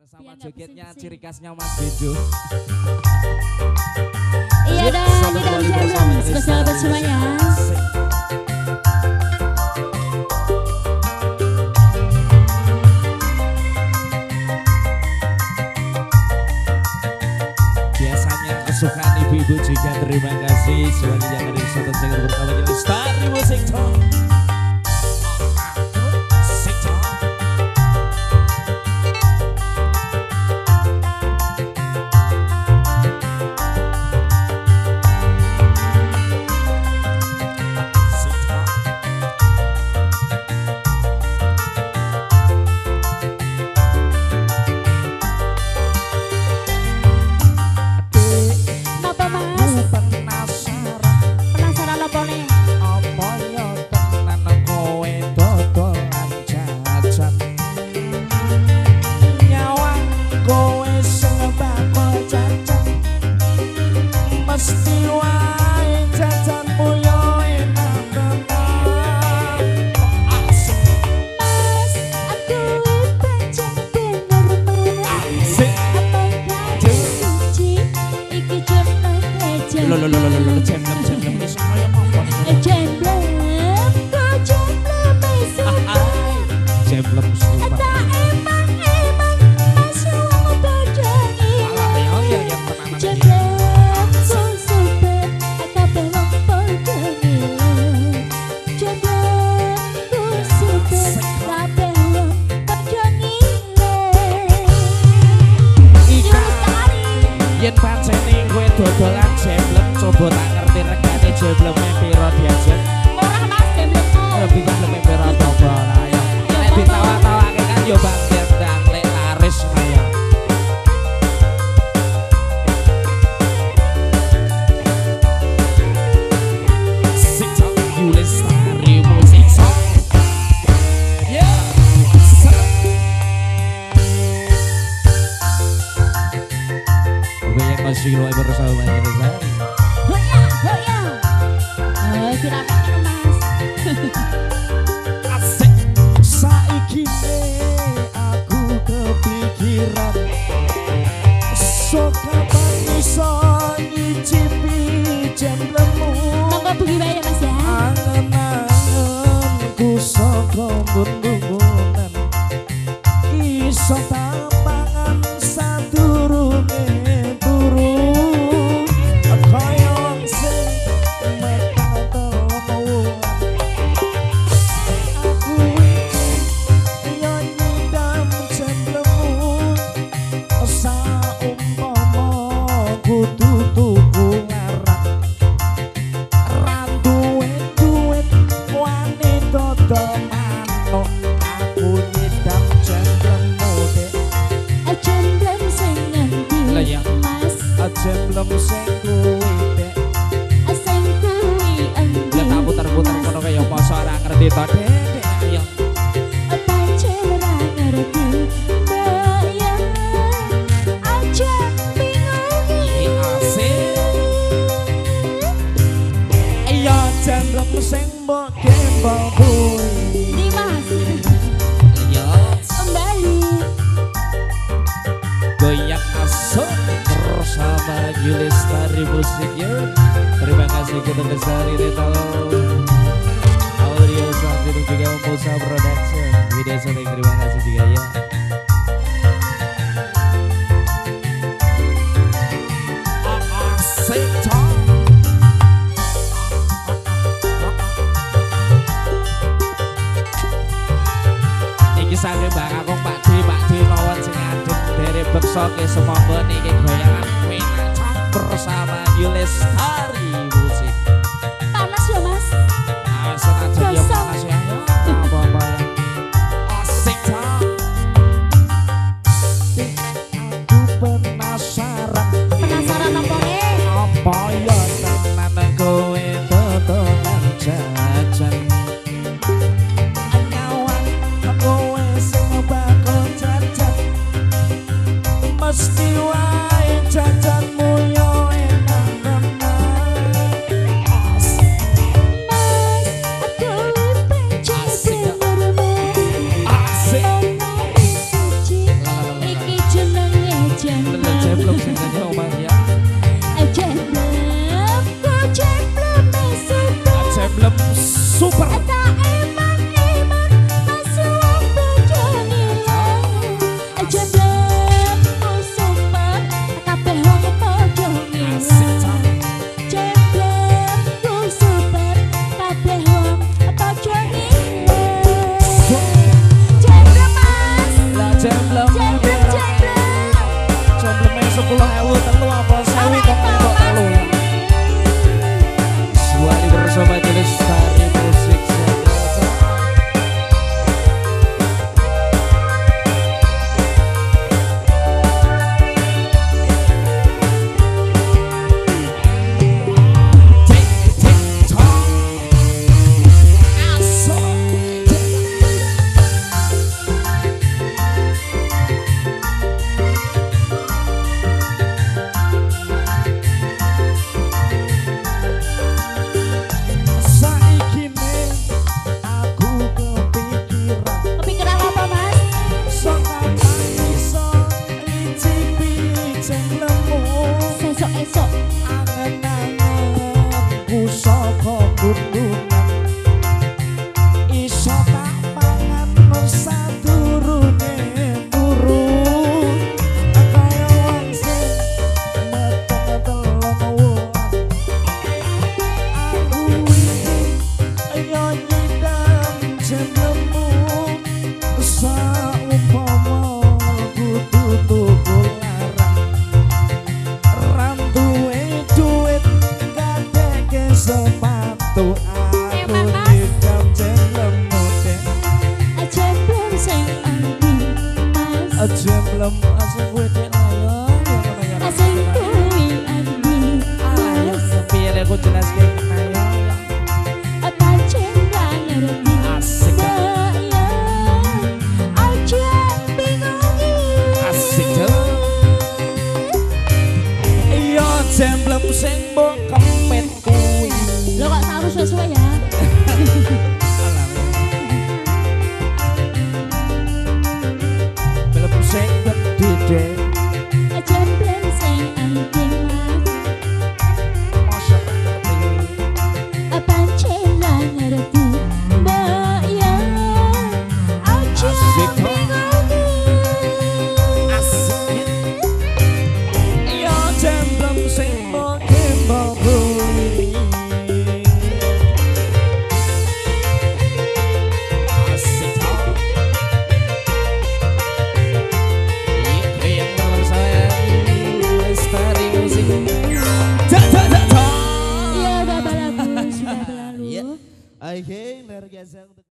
Sama jogetnya ciri khasnya Mas Bejo. Iya dan jam spesial buat semuanya. Biasanya kesukaan ibu-ibu juga terima kasih. Semuanya yang ada di satu segera bersama Lestari Musik Talk. Dodolan jemblem coba tak ngerti regane jembleme piro diajen. Murah Mas jemblem. Lebih jembleme piro coba ayo. Nek ditawa-tawake kan yo bang ndang lek laris ayo. Sing talk you Lestari Musik Talk. Yeah. Masih mulai bersama Lestari. Hoya. Siraman Mas. Asik. Saiki aku kepikiran. Sok kapan iso ngicipi jemblemu. Monggo bengi wae Mas ya. Angen-angenku saka bundunan. Iso tampangan sadurunge jemblem sing kuwi dek sing kuwi endi tak puter-puter ngono kaya poso ora ngerti to dek ayo pancen ora ngerti ya aja bingung asik ayo jemblem sing mbok gembok kuwi Dimas ayo kembali goyang asik bersama Lestari Musik ya. Terima kasih kita Lestari Retail Audio Sound dan juga Musa Production. Video syuting terima kasih juga ya. Asik talk. Iki sange Mbak Kakung Pak Di mawon sing adem dari bekso ke semangga niki goyangan bersama Lestari Musik. panas ya Mas Senajan ya panas ya. Apa-apa ya. Asik tak. Aku penasaran. Penasaran apa nih? Apa ya tenan kowe dodolan jajan. Anyawan kowe sing bakal jajan. Mesti wae jajanmu yo enak tenan. Asik Jemblem super kabeh wong padha ngilang. Jemblem super kabeh wong padha ngilang. Jemblem Mas. Lah jemblem. Jembleme 10.000 telu apa 1.000 kok telu. Suwani bersama Lestari Musik Sentosa. Sepatu aku hitam jemblem mute. Jemblem sing andi Mas. Jemblem asing kuwi tek ayo. Sing kuwi andi Mas. Piye lek aku jelaske ayo. Pancen ra ngerti. Asik. Ya aja bingung. Asik jel. Iya jemblem sing mbok kempet kuwi. Lo kok tahu sesuai ya? Film sing gede. Jemblem sing andi Mas. Pancen ra ngerti. Mbak ya aja bingung. Asik. Iya jemblem sing mbok kuwi. Ya udah berlalu, sudah berlalu. Oke, luar biasa.